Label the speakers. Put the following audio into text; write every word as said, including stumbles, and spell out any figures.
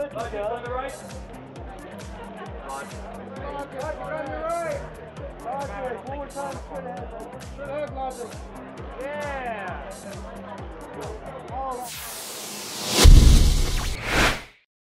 Speaker 1: Logic on the right. Logic. Logic on the right. Logic. One more time. Straight ahead. Straight ahead, Logic.